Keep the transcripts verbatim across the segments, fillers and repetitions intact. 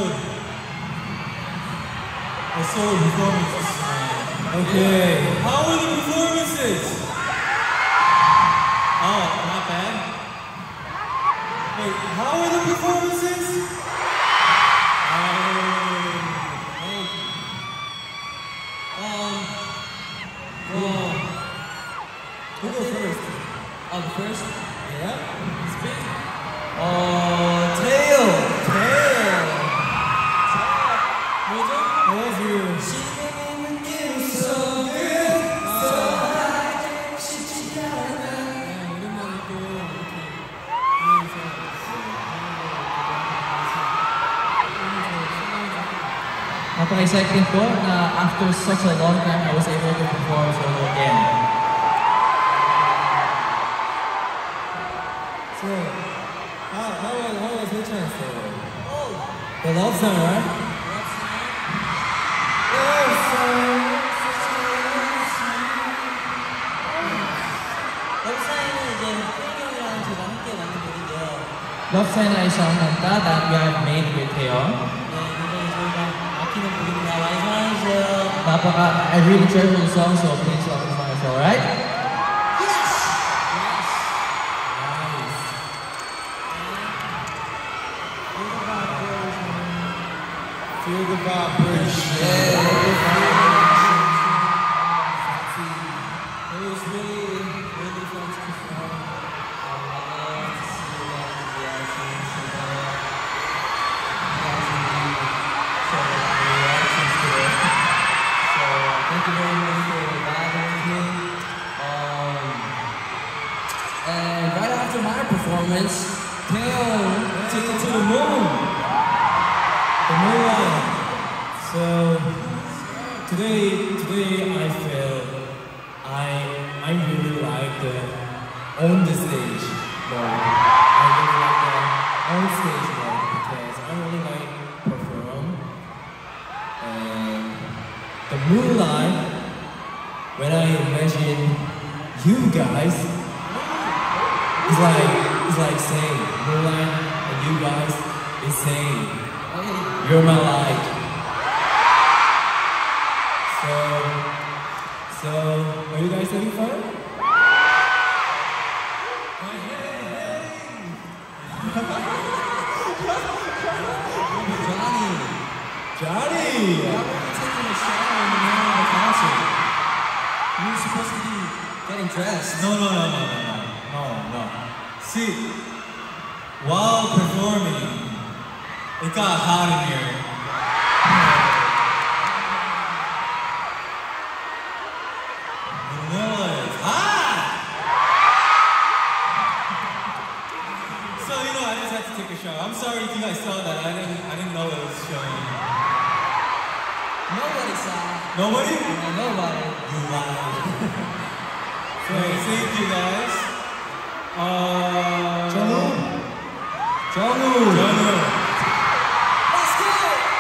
solid, a solid performance. Okay. How were the performances? Oh, not bad. Wait, how were the performances? Oh, thank you. Um, well, who goes first? Oh, the first? Yeah. Spin. Oh, tail. Tail. 뭐죠? I love you. Napaka-exciting po na after such a long time, I was able to perform solo again. So, how, how was, how was the chance though? Oh! The love song, right? Love song! Love Sign은 이제 태영 형이랑 제가 함께 만든 곡인데요. Love Sign ay isang kanta that we have made with Teo. 네, 굉장히 저희가 아끼는 곡입니다. 많이 사랑해주세요. Napaka, I really treasure the song, so please love the song as well, right? Yes! Nice. Feel the vibration. It was really, really fun to perform. I love to see you guys' reactions to that. You guys indeed showed a lot of reactions today. So thank you very much for vibing with me. Um, and right after my performance, Taeyong took it to the moon. The moonlight. So today, today I feel I I really like the on the stage mode. I really like the on stage mode because I really like perform and the moonlight. When I imagine you guys, it's like it's like saying moonlight and you guys is saying. You're my light. So, so, are you guys having fun? Johnny, Johnny! why were you taking a shower in the middle of the concert? You were supposed to be getting dressed. No, no, no, no, no, no, no, no. See, while performing, it got hot in here. Vanilla is hot! So, you know, I just had to take a shower. I'm sorry if you guys saw that. I didn't, I didn't know it was showing. Nobody saw. Nobody? Yeah, nobody. You lied. So, thank you guys. Uh, Jonu! Jonu! Jonu. Let's go!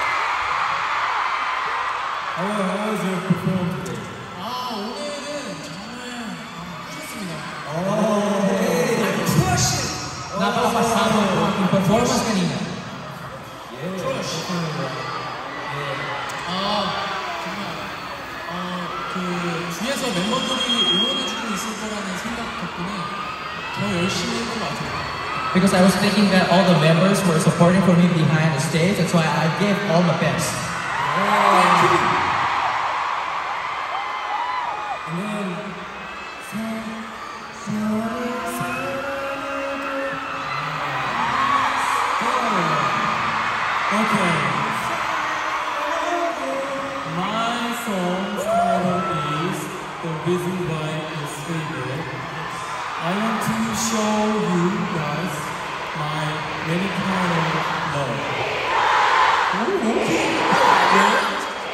How, how was your performance today? 아, 오늘은 정말 좋습니다. Oh! Crush it! Napaka-pasama po ang performance kanina. Yeah, 아, 정말 어, 그 뒤에서 멤버들이 응원해주고 있을 거라는 생각 덕분에 더 열심히 했던 것 같아요. Because I was thinking that all the members were supporting for me behind the stage, that's why I gave all my best. And then, so, so, so, Okay. My song's title is The Reason Why It's Favorite. I want to show you guys my many kind of love. Ooh, okay. Yeah.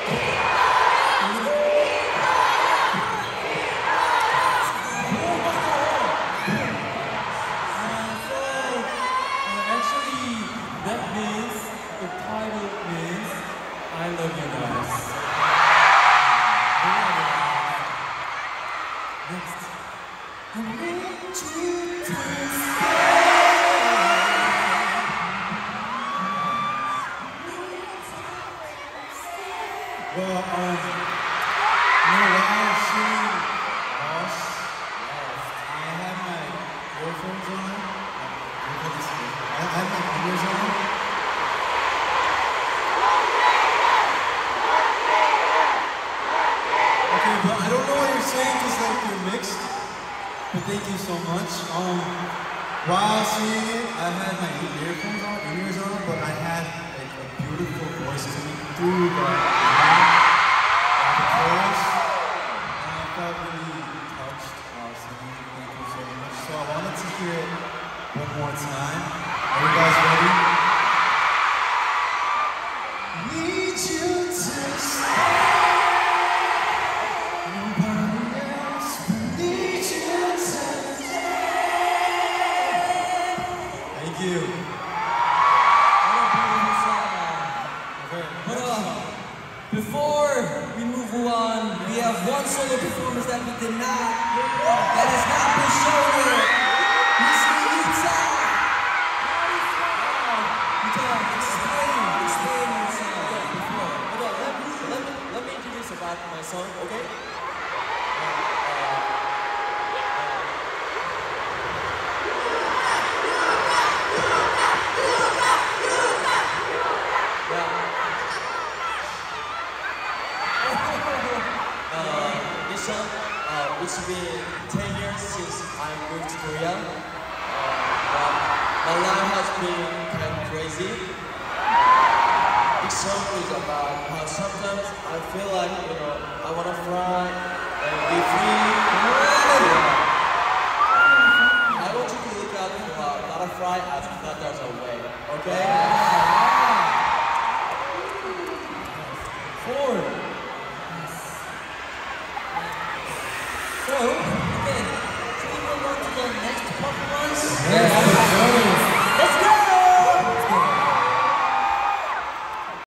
Actually, that means the title means I love you guys. Next. I need you to stay. Well, um, you know, while I was singing Lost, I had my earphones on. I had my ears on. Okay, but I don't know what you're saying because like you're mixed. But thank you so much. Um, while singing it, I had my earphones on, ears on, but I had like a beautiful voice coming through the, the chorus, and I felt really touched while singing. Thank you so much. So I wanted to hear it one more time. Are you guys ready? Need you to stay. Nobody else but need you to stay. Thank you. Hold on. Before we move on, we have one solo performance that we did not, that has not been shown yet. Mister Yuta. Yuta, explain, explain yourself before. Hold on, let me, let me, let me introduce about my song, okay? This song, uh, it's been ten years since I moved to Korea. Uh, but my life has been kind of crazy. This song is about how sometimes I feel like, you know, I want to fly and be free.